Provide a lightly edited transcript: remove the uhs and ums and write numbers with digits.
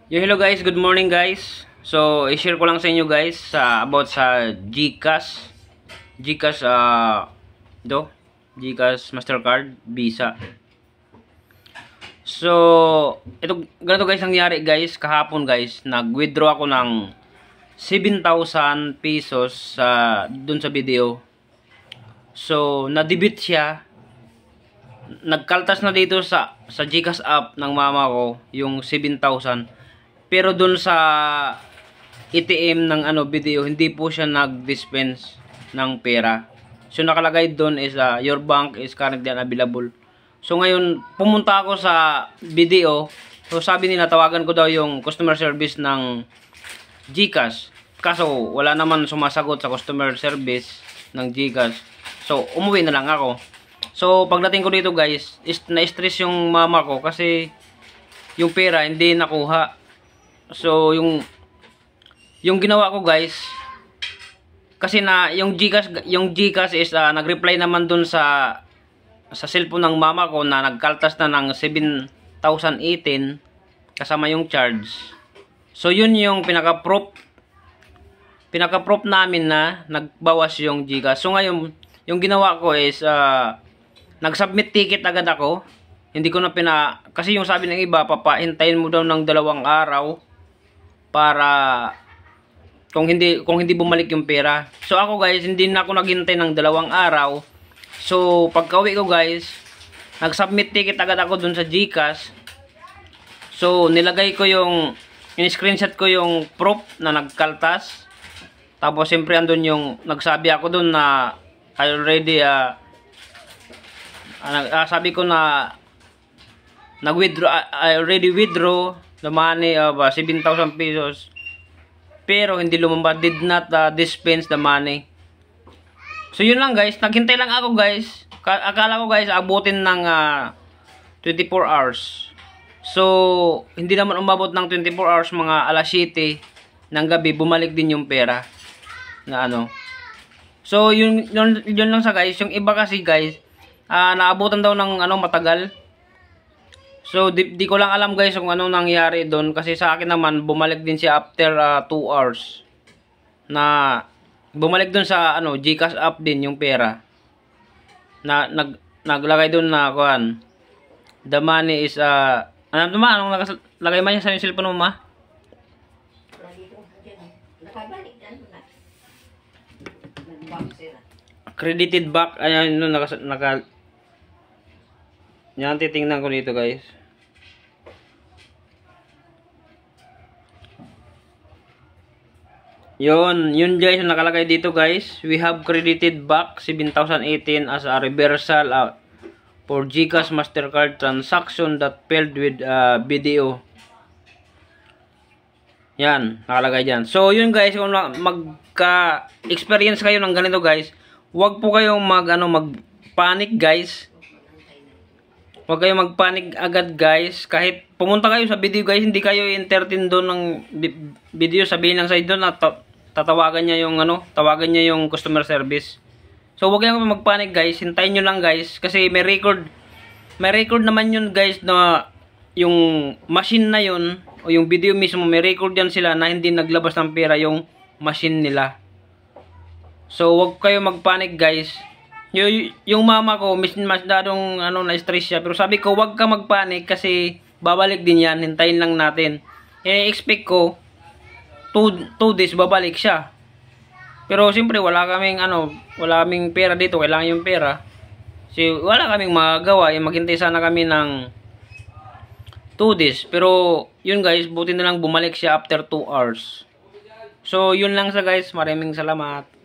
Hello guys, good morning guys. So, i-share ko lang sa inyo guys about sa GCash. GCash GCash Mastercard Visa. So, ganito guys nangyari guys, kahapon guys, nag-withdraw ako ng 7,000 pesos dun sa video. So, na-debit siya. Nagkaltas na dito sa GCash app ng mama ko yung 7,000. Pero dun sa ATM ng video, hindi po siya nag-dispense ng pera. So nakalagay dun is your bank is currently unavailable. So ngayon, pumunta ako sa video. So sabi nila tawagan ko daw yung customer service ng GCash. Kaso wala naman sumasagot sa customer service ng GCash. So umuwi na lang ako. So pagdating ko dito guys, na-stress yung mama ko kasi yung pera hindi nakuha. So yung ginawa ko guys, kasi na yung GCash is nag-reply naman dun sa cellphone ng mama ko na nagkaltas na ng 7,018 kasama yung charge. So yun yung pinaka-proof namin na nagbawas yung GCash. So ngayon yung ginawa ko is nag-submit ticket agad ako. Hindi ko na kasi yung sabi ng iba, papahintayin mo daw ng 2 araw para kung hindi bumalik yung pera. So ako guys, hindi na ako naghintay ng 2 araw. So pagka-uwi ko guys, nag-submit ticket agad ako dun sa GCash. So nilagay ko in-screenshot ko yung proof na nagkaltas. Tapos siyempre andun yung nagsabi ako dun na I already sabi ko na I already withdraw the money of 7,000 pesos. Pero hindi lumabas, did not dispense the money. So yun lang guys, naghintay lang ako guys. Akala ko guys abutin ng 24 hours. So hindi naman umabot ng 24 hours, mga alas 7 ng gabi bumalik din yung pera na So yun lang sa guys. Yung iba kasi guys naabutan daw ng matagal. So di ko lang alam guys kung anong nangyari doon, kasi sa akin naman bumalik din siya after 2 hours. Na bumalik doon sa GCash app din yung pera. Naglagay doon na kuan. The money is anong nakalagay man sa cellphone mo ma? Credited back. Ayan yan, titingnan ko dito guys. Yun guys, yung nakalagay dito guys. We have credited back 7,018 as a reversal for GCash Mastercard transaction that failed with video. Yan, nakalagay dyan. So yun guys, kung magka-experience kayo ng ganito guys, huwag po kayong mag-panic guys. Huwag kayong mag-panic agad guys. Kahit pumunta kayo sa video guys, hindi kayo entertain doon ng video, sabihin lang sa doon na tawagan niya yung customer service. So huwag kayong mag-panic guys, hintayin nyo lang guys, kasi may record naman yun guys, na yung machine na yun o yung video mismo, may record yan sila na hindi naglabas ng pera yung machine nila. So huwag kayong mag-panic guys. Yung mama ko, masyadong na-stress siya. Pero sabi ko, wag ka magpanik kasi babalik din yan. Hintayin lang natin. Expect ko, 2 days babalik siya. Pero siyempre, wala kaming pera dito. Kailangan yung pera. So, wala kaming magagawa. Maghintay sana kami ng 2 days. Pero, yun guys, buti na lang bumalik siya after 2 hours. So, yun lang sa guys. Maraming salamat.